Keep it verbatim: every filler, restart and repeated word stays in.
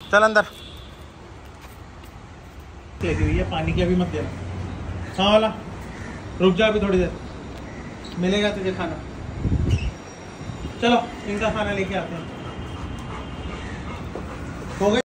चल अंदर। लेती हुई है, पानी की अभी मत देना। हाँ वाला रुक जा अभी थोड़ी देर, मिलेगा तुझे खाना। चलो इनका खाना लेके आते हैं। हो गए।